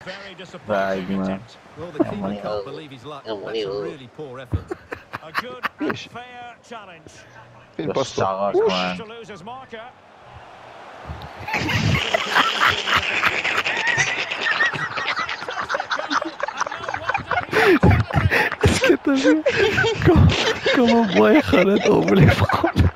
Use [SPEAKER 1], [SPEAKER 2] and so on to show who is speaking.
[SPEAKER 1] Very
[SPEAKER 2] Vai,
[SPEAKER 1] disappointing
[SPEAKER 2] mano.
[SPEAKER 1] attempt. Well, the
[SPEAKER 2] É
[SPEAKER 1] keeper
[SPEAKER 2] uma
[SPEAKER 1] can't believe his luck.
[SPEAKER 3] É um
[SPEAKER 1] That's a
[SPEAKER 3] maneiro.
[SPEAKER 1] really poor effort. A good and
[SPEAKER 4] Ixi.
[SPEAKER 1] fair challenge.
[SPEAKER 4] Fim, passou.
[SPEAKER 2] Salak,
[SPEAKER 1] Tries
[SPEAKER 2] mano.
[SPEAKER 1] to lose his marker.
[SPEAKER 5] Es que también, como voy a dejar a todo,